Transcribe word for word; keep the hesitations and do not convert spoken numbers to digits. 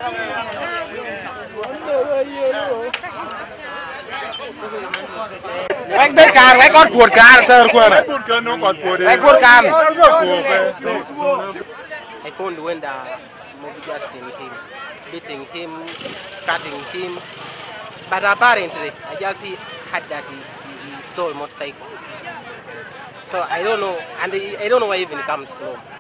Anh bên càng lấy con chuột càng sờ qua này. Lấy chuột càng. I found when the movie just in him, beating him, cutting him. But apparently, I just see, had that he, he, he stole motorcycle. So I don't know, and he, I don't know where even it comes from.